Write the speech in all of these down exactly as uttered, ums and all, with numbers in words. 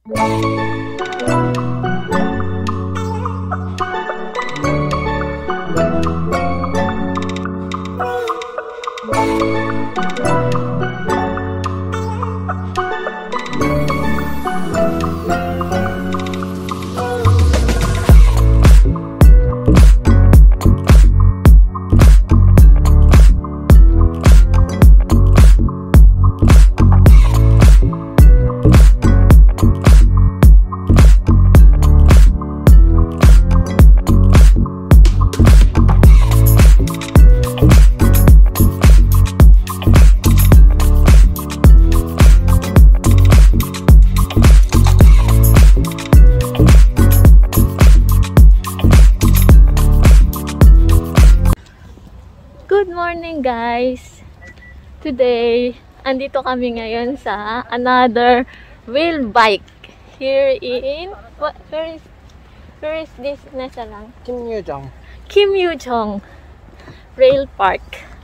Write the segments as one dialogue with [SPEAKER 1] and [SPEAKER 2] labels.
[SPEAKER 1] Good morning guys! Today, andito kami ngayon sa another rail bike here in, what, where is, where is this nasa lang?
[SPEAKER 2] Kim Yu-jong.
[SPEAKER 1] Kim Yu-jong Rail Park.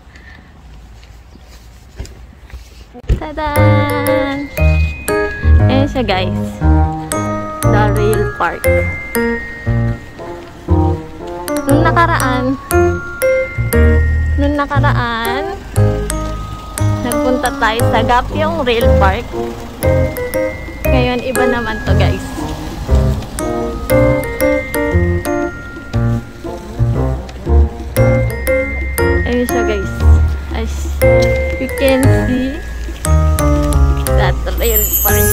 [SPEAKER 1] Tadan! Ayan siya guys, the rail park. Nung nakaraan, Noong nakaraan, nagpunta tayo sa Gapyeong Rail Park. Ngayon, iba naman to guys. Ayun siya guys. As you can see, that rail park.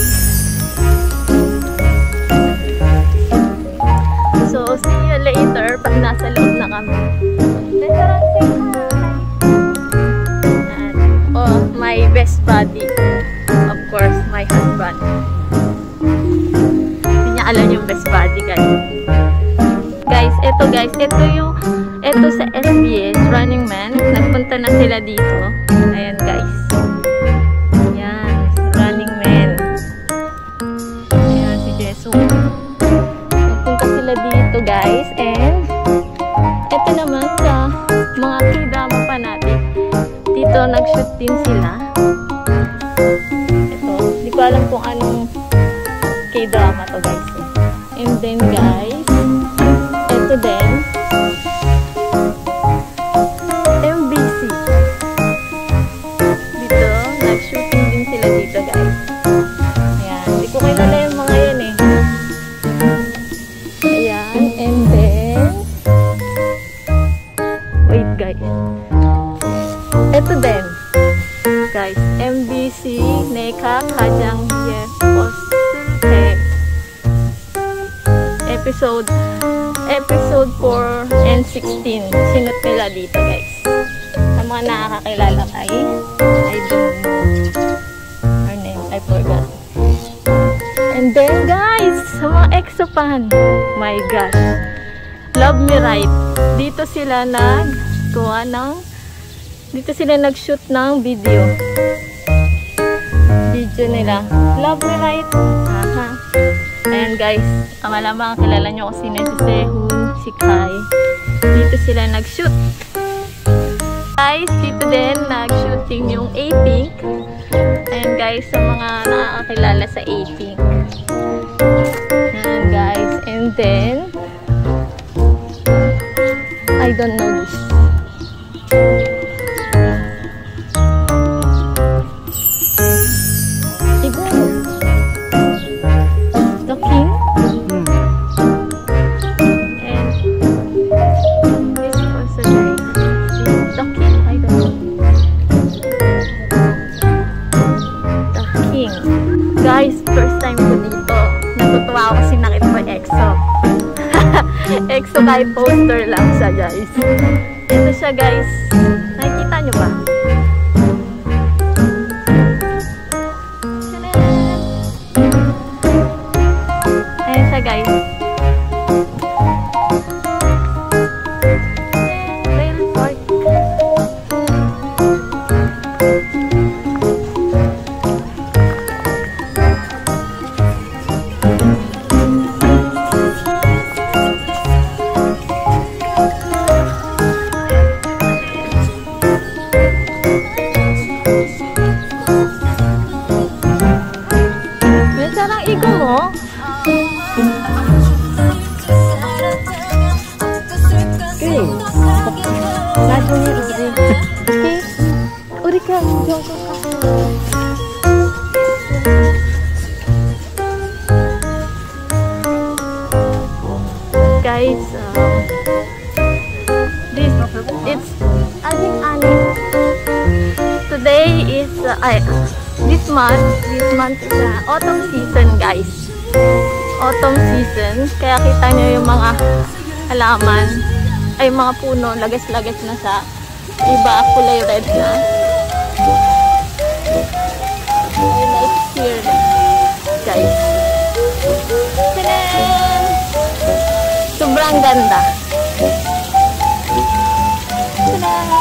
[SPEAKER 1] So, see you later pag nasa loob na kami. Let's run, say hi! My best buddy, of course, my husband. Hindi niya alam yung best buddy guys. Guys, eto guys, eto yung, eto sa S B S, Running Man. Nagpunta na sila dito. Ayan guys. Ayan, Running Man. Ayan si Jesu. Nagpunta sila dito guys. And, eto naman sa mga k-drama pa natin. Dito, nag-shoot din sila. Ito, hindi ko alam kung anong k-drama to guys. And then guys, ito din, M B C. Dito, nag-shooting din sila dito guys. Ayan, hindi ko kilala yung mga yan eh. Ayan, and then, wait guys. Ito din, guys, M B C Neka Kajang Ye Poste episode episode four and sixteen sinut nila dito guys. Sa mga nakakakilala kay I don't know her name, I forgot. And then guys, sa mga EXO fan, my gosh, Love Me Right, dito sila nagkuha ng Dito sila nag-shoot ng video. Video nila. Love Me Right. Aha. Ayan guys. Malamang kilala nyo kung sino si Sehun, si Kai. Dito sila nag-shoot. Guys, dito din nag-shooting yung A-Pink. Ayan guys, sa mga nakakakilala sa A-Pink. Ayan guys. And then, I don't know this. Guys, first time ko dito. Natutuwa ako kasi nakita ko EXO. EXO kahit poster lang siya guys. Ito siya guys. Nakikita nyo ba? Ayan siya guys. Rail park. Igo mo? no?
[SPEAKER 2] Okay.
[SPEAKER 1] 나중에 우리 오케이? 우리가 저거 guys, um, this it's I think Ani. Today is uh, I, this month this month is uh, autumn season, guys. Autumn season, kaya kita nyo yung mga halaman ay mga puno, lagas-lagas na sa iba, kulay red na. Yun na it's here, guys. Tadaan! Sobrang ganda. Tadaan!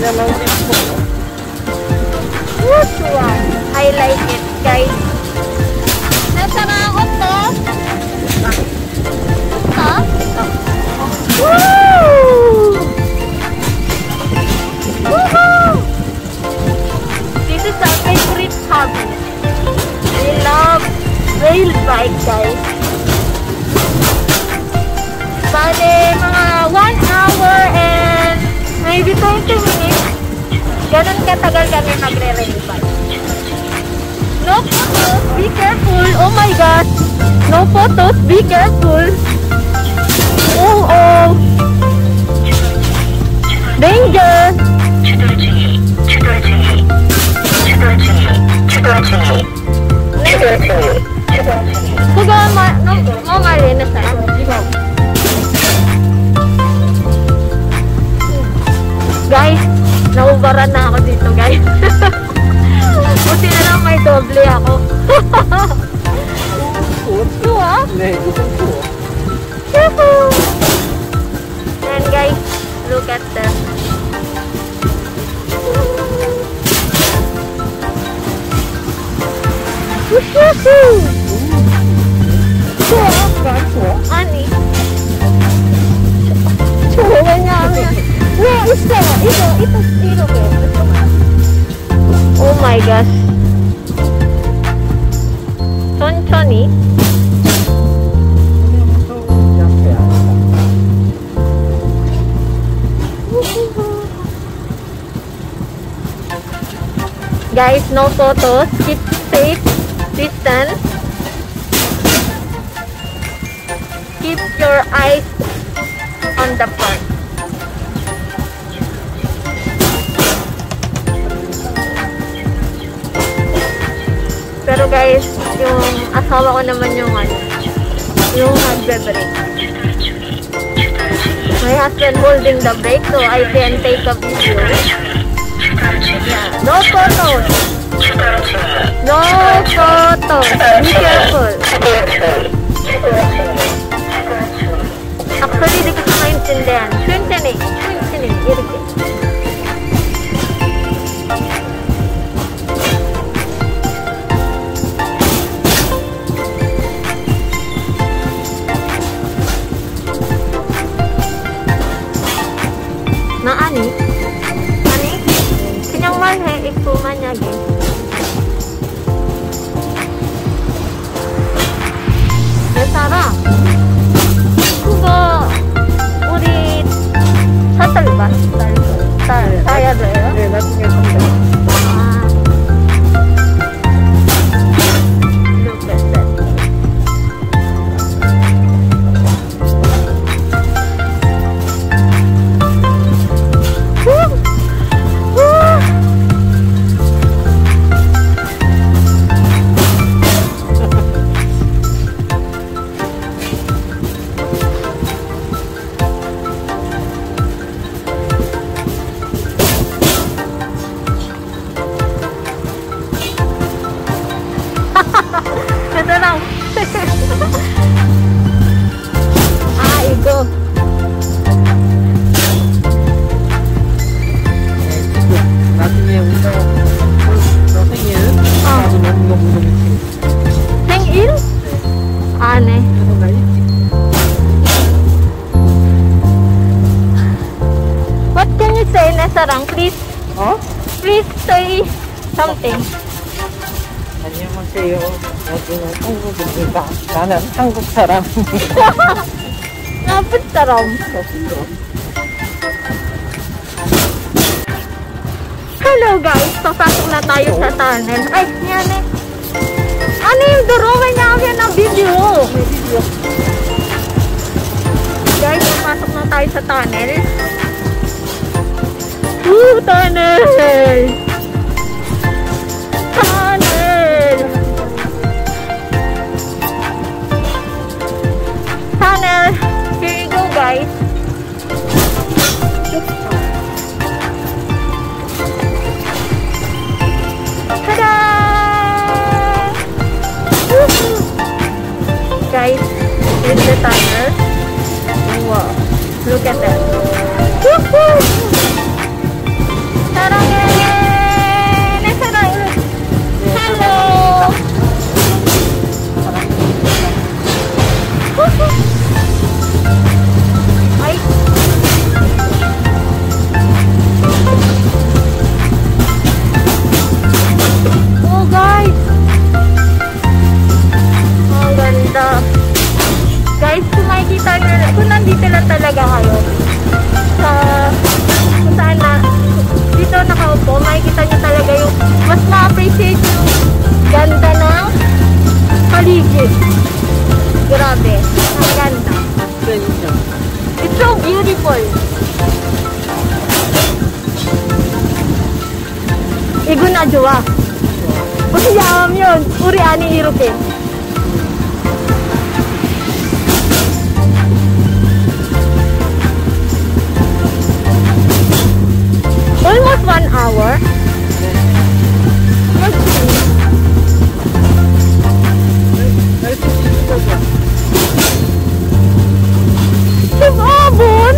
[SPEAKER 2] naman dito.
[SPEAKER 1] Which one? I like it, guys. Nasa na ako to? Ito? Woo! Woohoo! This is our favorite hobby. We love rail bike, guys. Bale, mga one hour and maybe twenty minutes. Ganun katagal kami magre-rail bike. No photos, be careful. Oh my God. No photos, be careful. Oh, oh. Danger. Kuga ma, no, mo mali na sa. Guys, naubaran na ako dito, guys. Buti na lang may doble ako. Diba? Careful! And guys, look at that. Woohoo! Ani? Coba niya kami. Wait, isa. Ito, ito, ito. Oh my gosh. 천천히. Guys, no photos. Keep safe distance. Keep your eyes on the front. Pero guys, yung asawa ko naman yung ano, yung nagbe-brake. My husband holding the brake so I can take a video. Yeah. No photos. No photos. Be careful. Actually, di ko maintindihan. Twenty-nine. Twenty-nine. Irigate. Na ani? Ani? Kanyang malhe, ikuman niya, guys. Sarah, 그거 우리 샀을 봐. 살, 사야 돼요?
[SPEAKER 2] 네, 나중에 산대.
[SPEAKER 1] 아. Look at that. Woo! Woo! Ito lang. Ah, ito.
[SPEAKER 2] 나중에 우리가 너 생일 나도 너무너무
[SPEAKER 1] 생일? 안 해.
[SPEAKER 2] 그래서 나 일찍
[SPEAKER 1] What can you say, Nesarang? Please,
[SPEAKER 2] 어?
[SPEAKER 1] please say something.
[SPEAKER 2] 안녕하세요. 여기는 한국입니다. 나는 한국 사람.
[SPEAKER 1] Napit saram. Hello guys, papasok na tayo sa tunnel. Ay, yan eh. Ano yung durungan niya ako yan ng video? Guys, papasok na tayo sa tunnel. Woo, tunnel! Tunnel! Tunnel! Here you go guys. Ta-da! Woohoo! Guys, here's the tunnel. Wow, look at that. Woohoo! mo, makikita nyo talaga yung mas ma-appreciate yung ganda ng paligid. Grabe, ang ganda. It's so beautiful. Igo na jowa. Kasi yawam yun. Uri ani irukin. Almost one hour. Sibabon!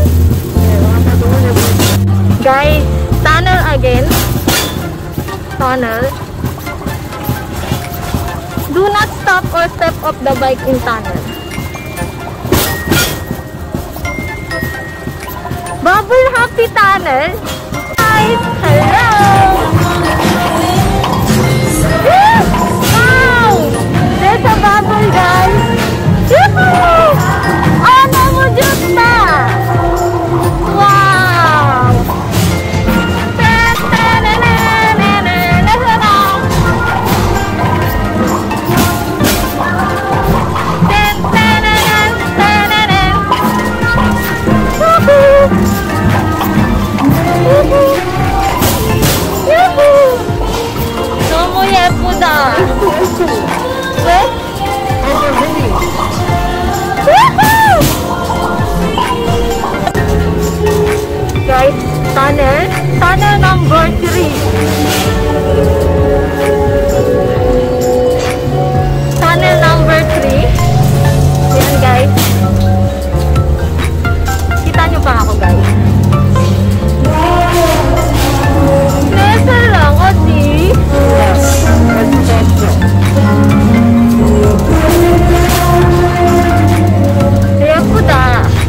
[SPEAKER 1] Guys, tunnel again. Tunnel. Do not stop or step off the bike in tunnel. Bubble Happy Tunnel. Guys, hello! Wow! There's a bubble, guys. Yoo-hoo! Oh, namujuta! Wow! 너무 예쁘다. 왜? Guys, tunnel, tunnel number three. Tunnel number three. Ayan guys. Kita nyo pa ako guys. Nesa lang, o di? Yes. Ayan po da.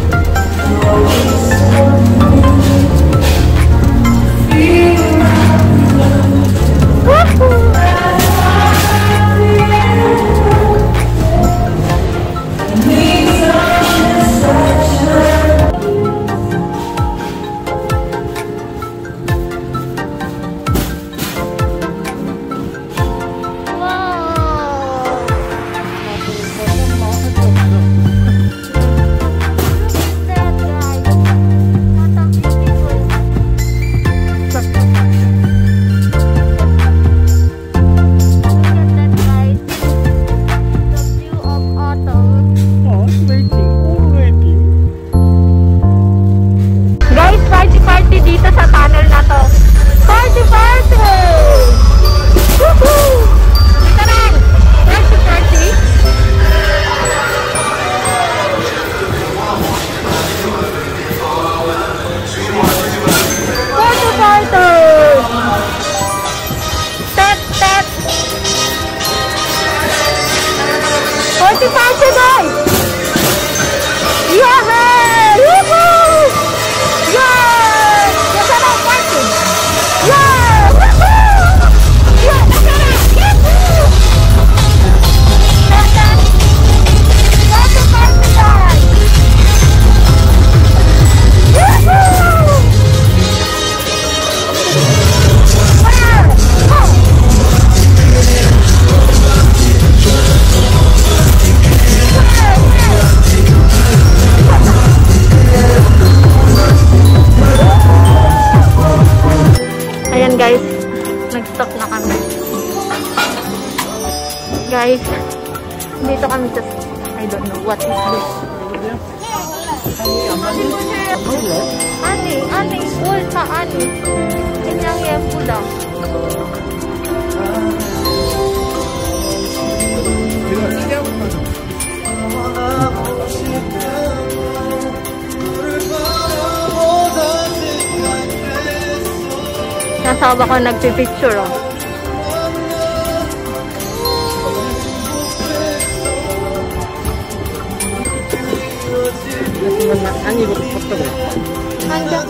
[SPEAKER 1] Guys, dito kami sa, I don't know what is this. Ani, ani, ulta, ani. Kanyang yan po lang. Nasawa ko nagpipicture oh.
[SPEAKER 2] 아니 이거 컸다고.
[SPEAKER 1] 앉아.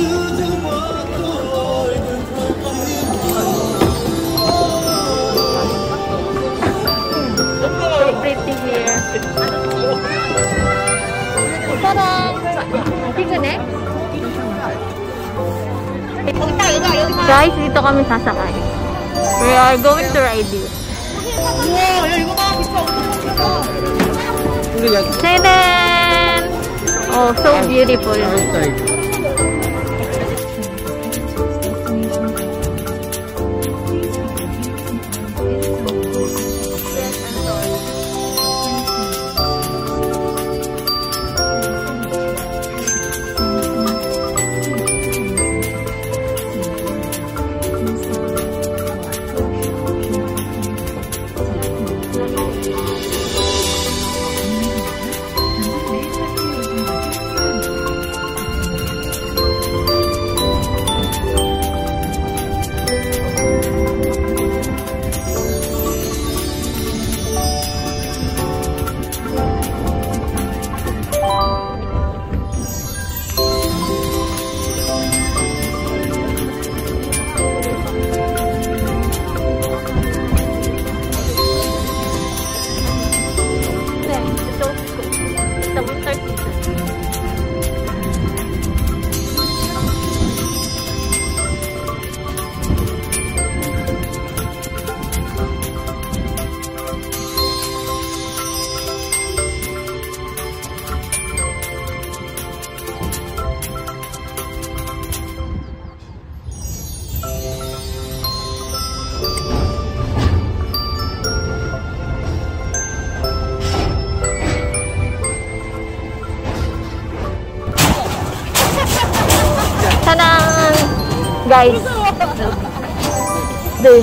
[SPEAKER 1] So pretty here. Parang tignan eh. Guys, dito Dito kami sasakay. We are going to ride this.
[SPEAKER 2] 우와, 야, 이거 봐. 비싸. 우리 여기.
[SPEAKER 1] Tadaan! Oh, so beautiful.
[SPEAKER 2] outside.
[SPEAKER 1] Tadaan! Guys. This.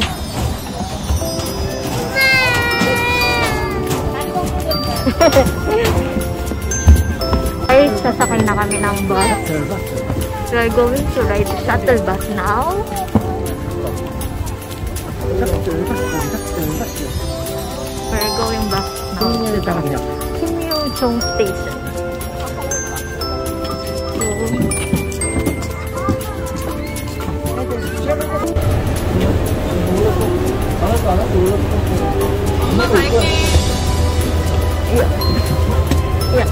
[SPEAKER 1] Ay, sasakay na kami ng bus. We are going to ride the shuttle bus now. We're going back now to Kim Yung-jong Station. Iya. Iya.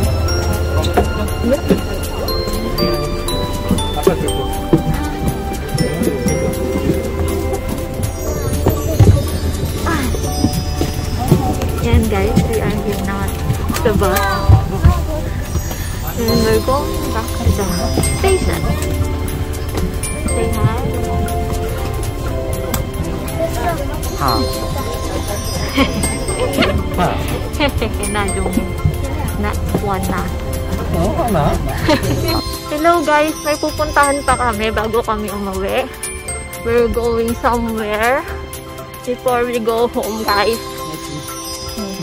[SPEAKER 1] Yan guys, we are here now at the bus. And we're going back to the station. Say hi.
[SPEAKER 2] Ha. Ha.
[SPEAKER 1] Na yung na one na.
[SPEAKER 2] Oo, na.
[SPEAKER 1] Hello guys, may pupuntahan pa kami bago kami umuwi. We're going somewhere before we go home guys. Hmm.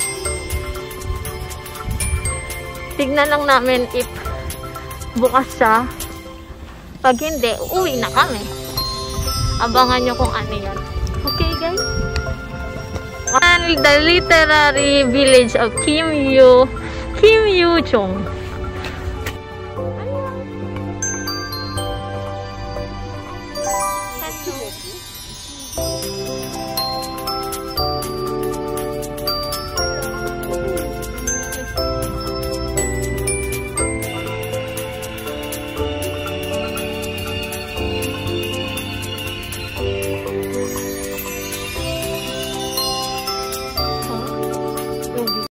[SPEAKER 1] Tignan lang namin if bukas siya. Pag hindi, uuwi na kami. Abangan nyo kung ano yan. Okay guys? And the literary village of Kim Yu Kim Yung-jong.